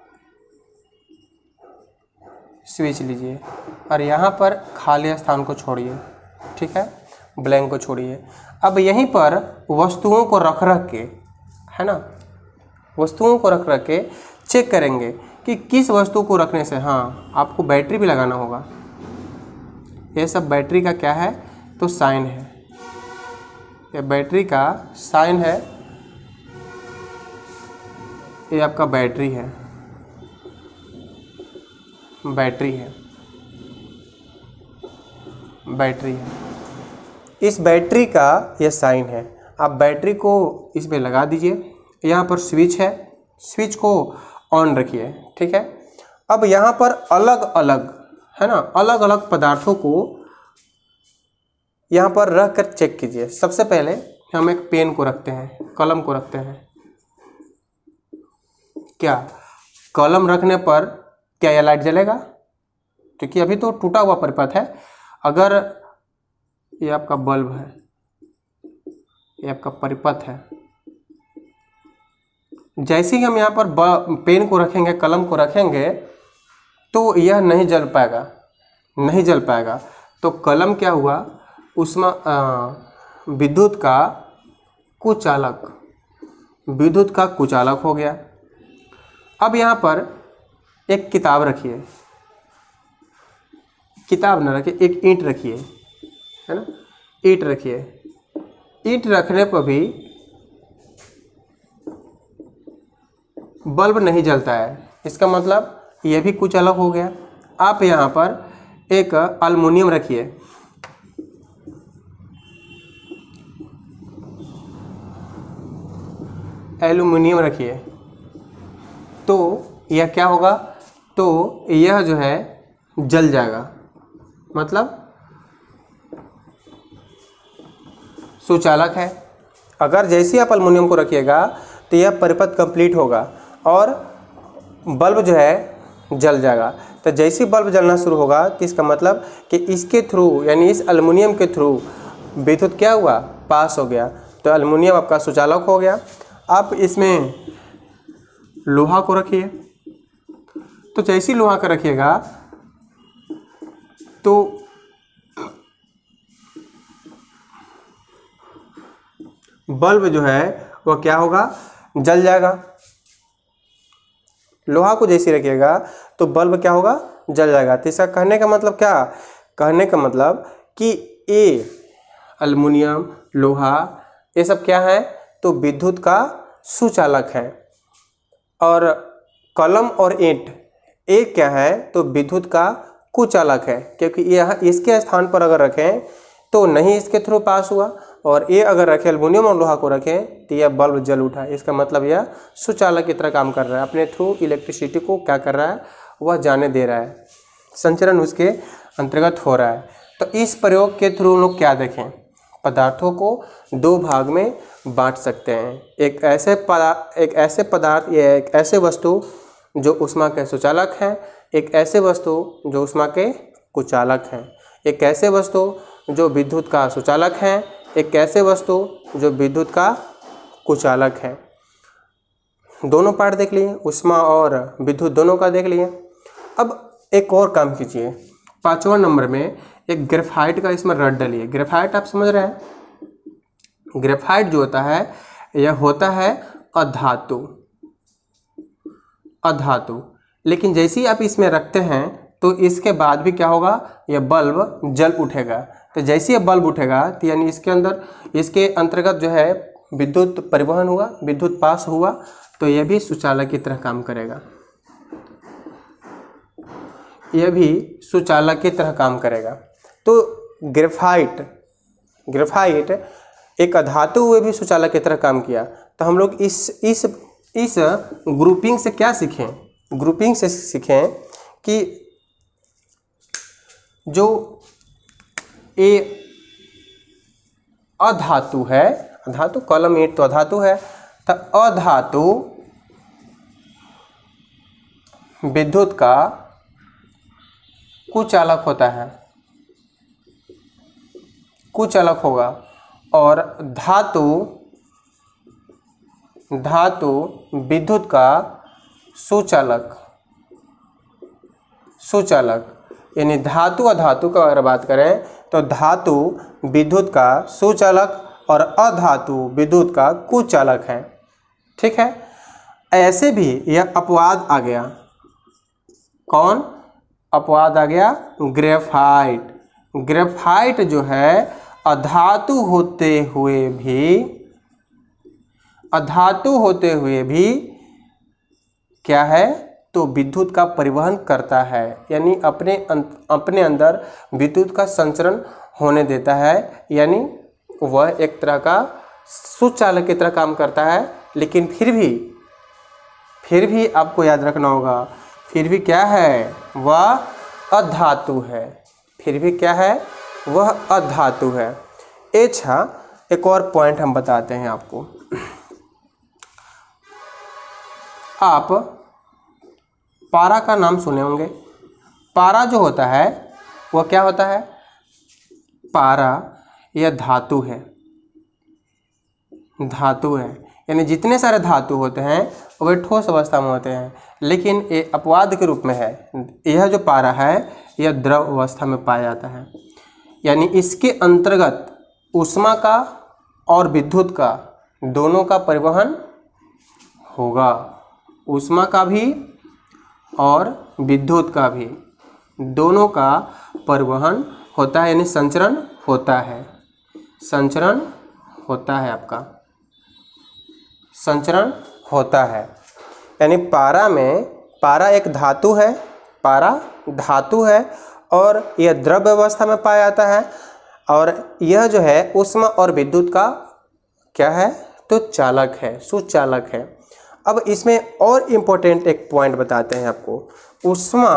स्विच लीजिए और यहाँ पर खाली स्थान को छोड़िए, ठीक है, ब्लैंक को छोड़िए। अब यहीं पर वस्तुओं को रख रख के, है ना, वस्तुओं को रख रख के चेक करेंगे कि किस वस्तु को रखने से, हाँ आपको बैटरी भी लगाना होगा। ये सब बैटरी का क्या है? तो साइन है, ये बैटरी का साइन है, ये आपका बैटरी है, बैटरी है, बैटरी है। इस बैटरी का यह साइन है। आप बैटरी को इसमें लगा दीजिए, यहाँ पर स्विच है, स्विच को ऑन रखिए, ठीक है। अब यहाँ पर अलग अलग, है ना, अलग अलग पदार्थों को यहाँ पर रख कर चेक कीजिए। सबसे पहले हम एक पेन को रखते हैं, कलम को रखते हैं। क्या कलम रखने पर क्या यह लाइट जलेगा? क्योंकि अभी तो टूटा हुआ परिपथ है। अगर ये आपका बल्ब है, ये आपका परिपथ है, जैसे ही हम यहाँ पर पेन को रखेंगे, कलम को रखेंगे, तो यह नहीं जल पाएगा, नहीं जल पाएगा। तो कलम क्या हुआ? उसमें विद्युत का कुचालक, विद्युत का कुचालक हो गया। अब यहाँ पर एक किताब रखिए, किताब न रखिए, एक ईंट रखिए, है ना, ईंट रखिए। ईंट रखने पर भी बल्ब नहीं जलता है, इसका मतलब यह भी कुछ अलग हो गया। आप यहाँ पर एक एल्युमिनियम रखिए, एल्युमिनियम रखिए, तो यह क्या होगा? तो यह जो है जल जाएगा, मतलब सुचालक है। अगर जैसे आप एल्युमिनियम को रखिएगा तो यह परिपथ कंप्लीट होगा और बल्ब जो है जल जाएगा। तो जैसे बल्ब जलना शुरू होगा तो इसका मतलब कि इसके थ्रू, यानी इस एल्युमिनियम के थ्रू विद्युत क्या हुआ? पास हो गया। तो एल्युमिनियम आपका सुचालक हो गया। आप इसमें लोहा को रखिए, तो जैसे लोहा का रखिएगा तो बल्ब जो है वह क्या होगा? जल जाएगा। लोहा को जैसे रखिएगा तो बल्ब क्या होगा? जल जाएगा। तो इसका कहने का मतलब क्या? कहने का मतलब कि ये एल्युमिनियम, लोहा, ये सब क्या है? तो विद्युत का सुचालक है। और कलम और ईंट, एक क्या है? तो विद्युत का कुचालक है, क्योंकि यह इसके स्थान पर अगर रखें तो नहीं इसके थ्रू पास हुआ, और ये अगर रखें एल्युमिनियम और लोहा को रखें तो यह बल्ब जल उठा। इसका मतलब यह सुचालक की तरह काम कर रहा है, अपने थ्रू इलेक्ट्रिसिटी को क्या कर रहा है? वह जाने दे रहा है, संचरण उसके अंतर्गत हो रहा है। तो इस प्रयोग के थ्रू लोग क्या देखें? पदार्थों को दो भाग में बांट सकते हैं। एक ऐसे पदार्थ एक ऐसे पदार्थ या एक ऐसे वस्तु जो ऊष्मा के सुचालक हैं, एक ऐसे वस्तु जो ऊष्मा के कुचालक हैं, एक ऐसे वस्तु जो विद्युत का सुचालक हैं, एक ऐसे वस्तु जो विद्युत का कुचालक है। दोनों पार्ट देख लिए, ऊष्मा और विद्युत दोनों का देख लिए। अब एक और काम कीजिए, पाँचवा नंबर में एक ग्रेफाइट का इसमें रड डालिए। ग्रेफाइट आप समझ रहे हैं? ग्रेफाइट जो होता है यह होता है अधातु, अधातु। लेकिन जैसे ही आप इसमें रखते हैं तो इसके बाद भी क्या होगा? यह बल्ब जल उठेगा। तो जैसे ये बल्ब उठेगा तो यानी इसके अंदर, इसके अंतर्गत जो है विद्युत परिवहन हुआ, विद्युत पास हुआ, तो यह भी सुचालक की तरह काम करेगा, यह भी सुचालक की तरह काम करेगा। तो ग्रेफाइट ग्रेफाइट एक अधातु हुए भी सुचालक की तरह काम किया। तो हम लोग इस इस इस ग्रुपिंग से क्या सीखें? ग्रुपिंग से सीखें कि जो ए अधातु है, अधातु कॉलम एट तो अधातु है, तो अधातु विद्युत का कुचालक होता है, कुचालक होगा। और धातु धातु विद्युत का सुचालक सुचालक यानी धातु अधातु का अगर बात करें तो धातु विद्युत का सुचालक और अधातु विद्युत का कुचालक है। ठीक है। ऐसे भी यह अपवाद आ गया। कौन अपवाद आ गया? ग्रेफाइट। ग्रेफाइट जो है अधातु होते हुए भी अधातु होते हुए भी क्या है? तो विद्युत का परिवहन करता है, यानी अपने अपने अंदर विद्युत का संचरण होने देता है, यानी वह एक तरह का सुचालक की तरह काम करता है। लेकिन फिर भी फिर भी आपको याद रखना होगा, फिर भी क्या है? वह अधातु है। फिर भी क्या है? वह अधातु है। अच्छा, एक और पॉइंट हम बताते हैं आपको। आप पारा का नाम सुने होंगे। पारा जो होता है वह क्या होता है? पारा यह धातु है, धातु है, यानी जितने सारे धातु होते हैं वे ठोस अवस्था में होते हैं, लेकिन ये अपवाद के रूप में है। यह जो पारा है यह द्रव अवस्था में पाया जाता है, यानी इसके अंतर्गत ऊष्मा का और विद्युत का दोनों का परिवहन होगा। ऊष्मा का भी और विद्युत का भी दोनों का परिवहन होता है, यानी संचरण होता है। संचरण होता है आपका संचरण होता है यानी पारा में, पारा एक धातु है, पारा धातु है और यह द्रव अवस्था में पाया जाता है। और यह जो है ऊष्मा और विद्युत का क्या है? तो चालक है, सुचालक है। अब इसमें और इम्पोर्टेंट एक पॉइंट बताते हैं आपको। ऊष्मा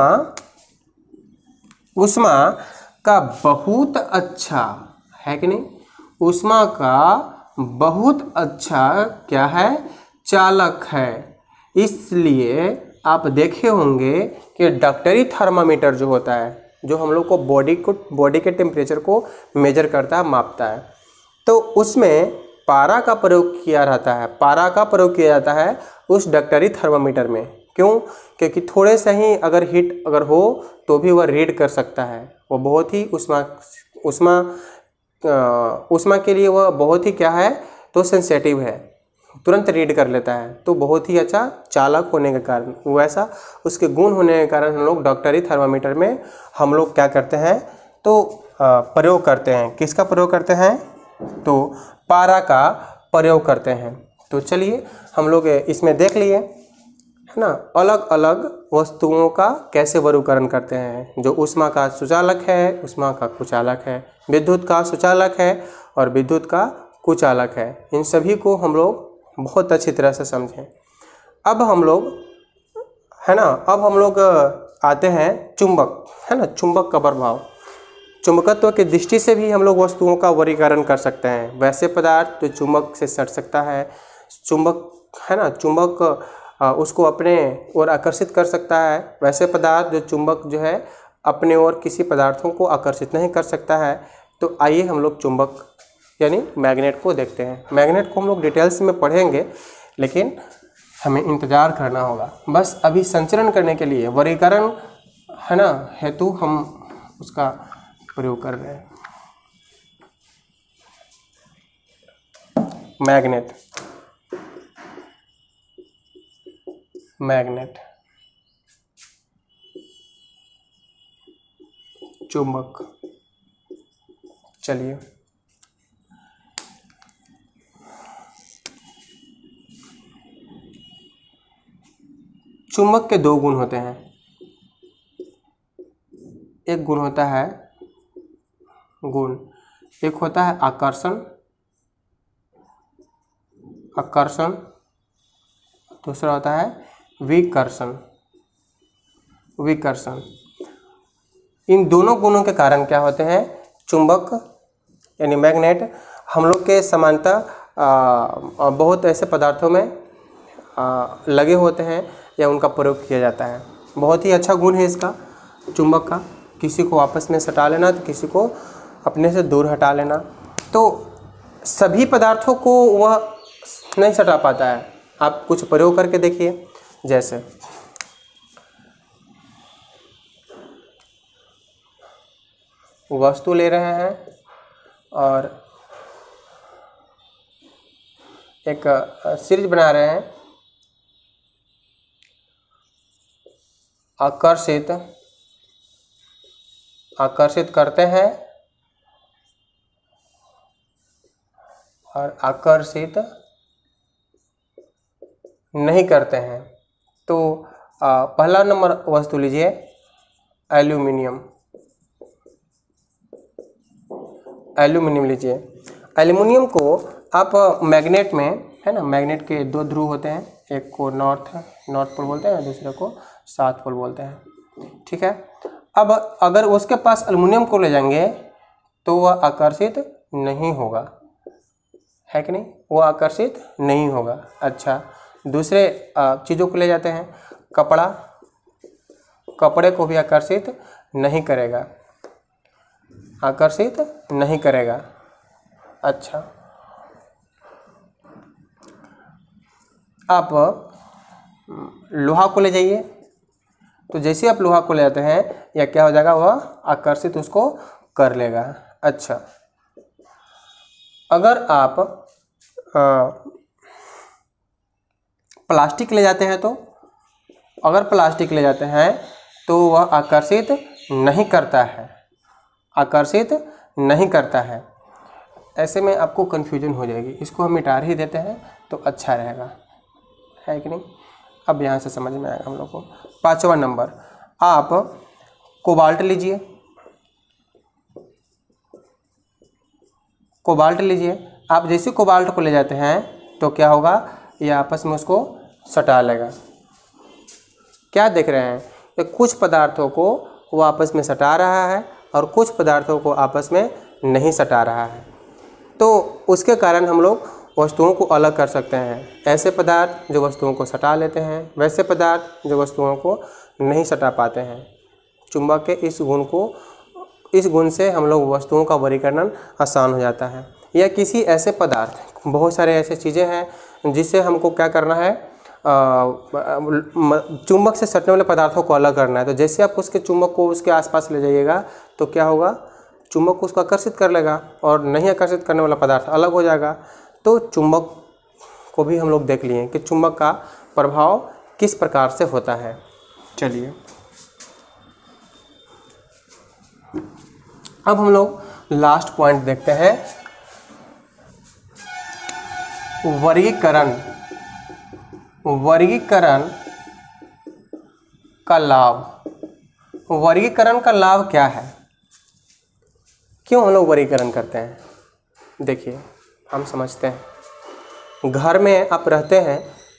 ऊष्मा का बहुत अच्छा है कि नहीं? ऊष्मा का बहुत अच्छा क्या है? चालक है। इसलिए आप देखे होंगे कि डॉक्टरी थर्मामीटर जो होता है, जो हम लोग को बॉडी को बॉडी के टेम्परेचर को मेजर करता है, मापता है, तो उसमें पारा का प्रयोग किया रहता है। पारा का प्रयोग किया जाता है उस डॉक्टरी थर्मामीटर में। क्यों? क्योंकि थोड़े से ही अगर हीट अगर हो तो भी वह रीड कर सकता है। वो बहुत ही ऊष्मा ऊष्मा ऊष्मा के लिए वह बहुत ही क्या है? तो सेंसेटिव है, तुरंत रीड कर लेता है। तो बहुत ही अच्छा चालक होने के कारण, वैसा उसके गुण होने के कारण हम लोग डॉक्टरी थर्मामीटर में हम लोग क्या करते हैं? तो प्रयोग करते हैं। किसका प्रयोग करते हैं? तो पारा का प्रयोग करते हैं। तो चलिए हम लोग इसमें देख लिए, है ना, अलग अलग वस्तुओं का कैसे वर्गीकरण करते हैं। जो ऊष्मा का सुचालक है, ऊष्मा का कुचालक है, विद्युत का सुचालक है और विद्युत का कुचालक है। इन सभी को हम लोग बहुत अच्छी तरह से समझें। अब हम लोग, है ना, अब हम लोग आते हैं चुंबक, है ना, चुंबक का प्रभाव। चुंबकत्व की दृष्टि से भी हम लोग वस्तुओं का वर्गीकरण कर सकते हैं। वैसे पदार्थ जो चुंबक से सट सकता है, चुंबक, है ना, चुंबक उसको अपने ओर आकर्षित कर सकता है। वैसे पदार्थ जो चुंबक जो है अपने ओर किसी पदार्थों को आकर्षित नहीं कर सकता है। तो आइए हम लोग चुंबक यानी मैग्नेट को देखते हैं। मैग्नेट को हम लोग डिटेल्स में पढ़ेंगे, लेकिन हमें इंतज़ार करना होगा। बस अभी संचरण करने के लिए वर्गीकरण, है ना, हेतु हम उसका प्रयोग कर रहे हैं। मैग्नेट मैग्नेट चुंबक। चलिए चुंबक के दो गुण होते हैं। एक गुण होता है गुण, एक होता है आकर्षण, आकर्षण, दूसरा होता है विकर्षण, विकर्षण। इन दोनों गुणों के कारण क्या होते हैं, चुंबक यानी मैग्नेट हम लोग के समानतः बहुत ऐसे पदार्थों में आ, लगे होते हैं या उनका प्रयोग किया जाता है। बहुत ही अच्छा गुण है इसका चुंबक का, किसी को आपस में सटा लेना तो किसी को अपने से दूर हटा लेना। तो सभी पदार्थों को वह नहीं सटा पाता है। आप कुछ प्रयोग करके देखिए, जैसे वस्तु ले रहे हैं और एक सीरीज बना रहे हैं, आकर्षित आकर्षित करते हैं और आकर्षित नहीं करते हैं। तो आ, पहला नंबर वस्तु लीजिए एल्यूमिनियम, एल्यूमिनियम लीजिए। एल्यूमिनियम को आप मैग्नेट में, है ना, मैग्नेट के दो ध्रुव होते हैं, एक को नॉर्थ नॉर्थ पोल बोलते हैं, दूसरे को साउथ पोल बोलते हैं, ठीक है। अब अगर उसके पास एल्यूमिनियम को ले जाएंगे तो वह आकर्षित नहीं होगा, है कि नहीं, वो आकर्षित नहीं होगा। अच्छा, दूसरे चीज़ों को ले जाते हैं, कपड़ा, कपड़े को भी आकर्षित नहीं करेगा, आकर्षित नहीं करेगा। अच्छा, आप लोहा को ले जाइए, तो जैसे आप लोहा को ले जाते हैं या क्या हो जाएगा, वह आकर्षित उसको कर लेगा। अच्छा, अगर आप आ, प्लास्टिक ले जाते हैं, तो अगर प्लास्टिक ले जाते हैं तो वह आकर्षित नहीं करता है, आकर्षित नहीं करता है। ऐसे में आपको कन्फ्यूजन हो जाएगी, इसको हम मिटा ही देते हैं तो अच्छा रहेगा, है कि नहीं। अब यहाँ से समझ में आएगा हम लोग को। पाँचवा नंबर, आप कोबाल्ट लीजिए, कोबाल्ट लीजिए। आप जैसे कोबाल्ट को ले जाते हैं तो क्या होगा, ये आपस में उसको सटा लेगा। क्या देख रहे हैं, ये कुछ पदार्थों को वो आपस में सटा रहा है और कुछ पदार्थों को आपस में नहीं सटा रहा है। तो उसके कारण हम लोग वस्तुओं को अलग कर सकते हैं। ऐसे पदार्थ जो वस्तुओं को सटा लेते हैं, वैसे पदार्थ जो वस्तुओं को नहीं सटा पाते हैं। चुंबक के इस गुण को, इस गुण से हम लोग वस्तुओं का वर्गीकरण आसान हो जाता है। या किसी ऐसे पदार्थ, बहुत सारे ऐसे चीज़ें हैं जिससे हमको क्या करना है, चुंबक से सटने वाले पदार्थों को अलग करना है। तो जैसे आप उसके चुंबक को उसके आसपास ले जाइएगा तो क्या होगा, चुंबक को उसको आकर्षित कर लेगा और नहीं आकर्षित करने वाला पदार्थ अलग हो जाएगा। तो चुंबक को भी हम लोग देख लिए कि चुंबक का प्रभाव किस प्रकार से होता है। चलिए अब हम लोग लास्ट पॉइंट देखते हैं, वर्गीकरण। वर्गीकरण का लाभ। वर्गीकरण का लाभ क्या है, क्यों हम लोग वर्गीकरण करते हैं? देखिए, हम समझते हैं, घर में आप रहते हैं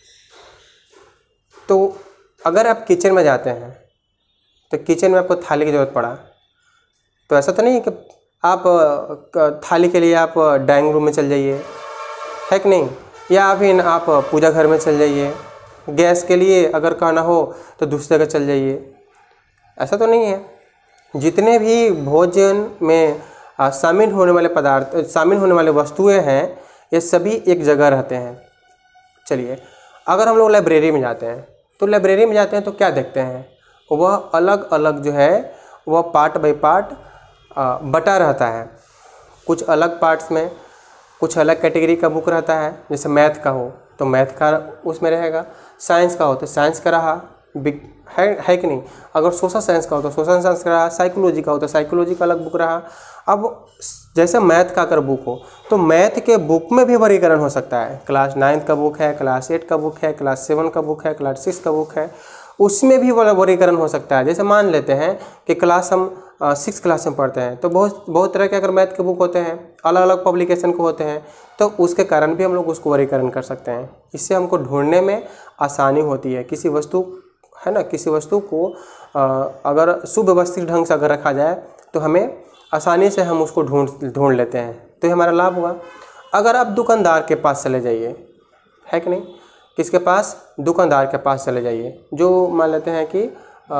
तो अगर आप किचन में जाते हैं तो किचन में आपको थाली की ज़रूरत पड़ा, तो ऐसा तो नहीं है कि आप थाली के लिए आप डाइनिंग रूम में चल जाइए, है कि नहीं, या फिर आप पूजा घर में चल जाइए। गैस के लिए अगर कहना हो तो दूसरी जगह चल जाइए, ऐसा तो नहीं है। जितने भी भोजन में शामिल होने वाले पदार्थ, शामिल होने वाले वस्तुएं हैं, ये सभी एक जगह रहते हैं। चलिए, अगर हम लोग लाइब्रेरी में जाते हैं तो लाइब्रेरी में जाते हैं तो क्या देखते हैं, वह अलग अलग जो है वह पार्ट बाय पार्ट बटा रहता है। कुछ अलग पार्ट्स में कुछ अलग कैटेगरी का बुक रहता है, जैसे मैथ का हो तो मैथ का उसमें रहेगा, साइंस का हो तो साइंस का रहा, है है कि नहीं। अगर सोशल साइंस का हो तो सोशल साइंस का रहा, साइकोलॉजी का हो तो साइकोलॉजी का अलग बुक रहा। अब जैसे मैथ का अगर बुक हो तो मैथ के बुक में भी वर्गीकरण हो सकता है। क्लास नाइन्थ का बुक है, क्लास एट का बुक है, क्लास सेवन का बुक है, क्लास सिक्स का बुक है, उसमें भी वर्गीकरण हो सकता है। जैसे मान लेते हैं कि क्लास हम सिक्स क्लास में पढ़ते हैं, तो बहुत बहुत तरह के अगर मैथ के बुक होते हैं, अलग अलग पब्लिकेशन के होते हैं, तो उसके कारण भी हम लोग उसको वर्गीकरण कर सकते हैं। इससे हमको ढूंढने में आसानी होती है। किसी वस्तु है ना, किसी वस्तु को आ, अगर सुव्यवस्थित ढंग से अगर रखा जाए तो हमें आसानी से हम उसको ढूंढ ढूंढ लेते हैं, तो ये हमारा लाभ हुआ। अगर आप दुकानदार के पास चले जाइए, है कि नहीं, किसके पास, दुकानदार के पास चले जाइए, जो मान लेते हैं कि आ,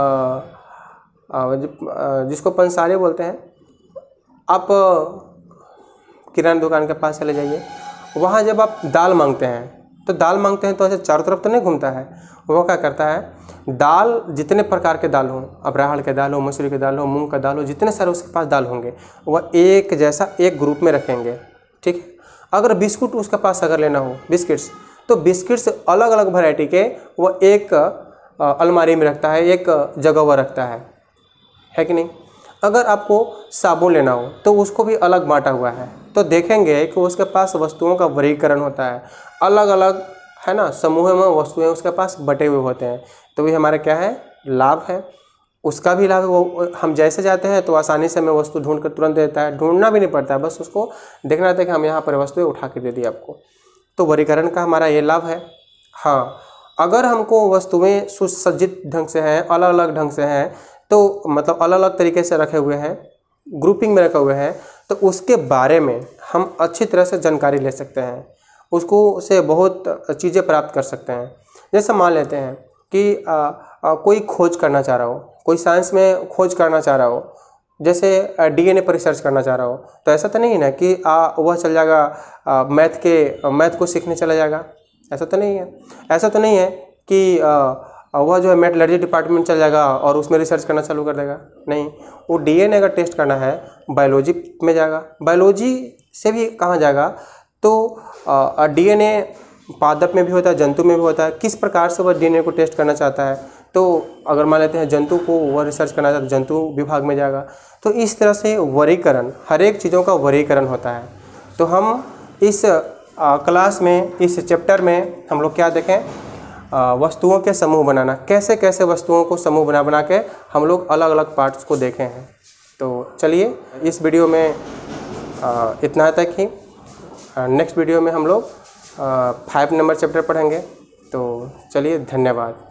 आ, जिसको पंसारी बोलते हैं, आप किराना दुकान के पास चले जाइए। वहाँ जब आप दाल मांगते हैं तो दाल मांगते हैं तो ऐसे चारों तरफ तो नहीं घूमता है। वो क्या करता है, दाल जितने प्रकार के दाल हों, अब राहड़ के दाल हो, मसूरी के दाल हो, मूंग का दाल हो, जितने सारे उसके पास दाल होंगे वह एक जैसा एक ग्रुप में रखेंगे। ठीक है। अगर बिस्कुट उसके पास अगर लेना हो, बिस्किट्स, तो बिस्किट्स अलग अलग वैरायटी के वो एक अलमारी में रखता है, एक जगह वह रखता है, है कि नहीं। अगर आपको साबुन लेना हो तो उसको भी अलग बांटा हुआ है। तो देखेंगे कि उसके पास वस्तुओं का वर्गीकरण होता है, अलग अलग, है ना, समूह में वस्तुएं उसके पास बटे हुए होते हैं। तो ये हमारा क्या है, लाभ है। उसका भी लाभ है, वो हम जैसे जाते हैं तो आसानी से हमें वस्तु ढूंढ कर तुरंत देता है, ढूंढना भी नहीं पड़ता है, बस उसको देखना रहता है कि हम यहाँ पर वस्तुएं उठा के दे दी आपको। तो वर्गीकरण का हमारा ये लाभ है। हाँ, अगर हमको वस्तुएं सुसज्जित ढंग से हैं, अलग अलग ढंग से हैं, तो मतलब अलग अलग तरीके से रखे हुए हैं, ग्रुपिंग में रखे हुए हैं, तो उसके बारे में हम अच्छी तरह से जानकारी ले सकते हैं, उसको से बहुत चीज़ें प्राप्त कर सकते हैं। जैसे मान लेते हैं कि आ, आ, कोई खोज करना चाह रहा हो, कोई साइंस में खोज करना चाह रहा हो, जैसे डीएनए पर रिसर्च करना चाह रहा हो, तो ऐसा तो नहीं है ना कि आ, वह चल जाएगा मैथ के मैथ को सीखने चला जाएगा, ऐसा तो नहीं है। ऐसा तो नहीं है कि आ, वह जो है मेटलर्जी डिपार्टमेंट चल जाएगा और उसमें रिसर्च करना चालू कर देगा, नहीं। वो डीएनए अगर टेस्ट करना है बायोलॉजी में जाएगा, बायोलॉजी से भी कहाँ जाएगा, तो डीएनए पादप में भी होता है, जंतु में भी होता है। किस प्रकार से वह डीएनए को टेस्ट करना चाहता है, तो अगर मान लेते हैं जंतु को वह रिसर्च करना चाहता है, जंतु विभाग में जाएगा। तो इस तरह से वर्गीकरण, हर एक चीज़ों का वर्गीकरण होता है। तो हम इस आ, क्लास में, इस चैप्टर में हम लोग क्या देखें, आ, वस्तुओं के समूह बनाना, कैसे कैसे वस्तुओं को समूह बना बना के हम लोग अलग अलग पार्ट्स को देखे हैं। तो चलिए इस वीडियो में आ, इतना तक ही। नेक्स्ट वीडियो में हम लोग फाइव नंबर चैप्टर पढ़ेंगे। तो चलिए, धन्यवाद।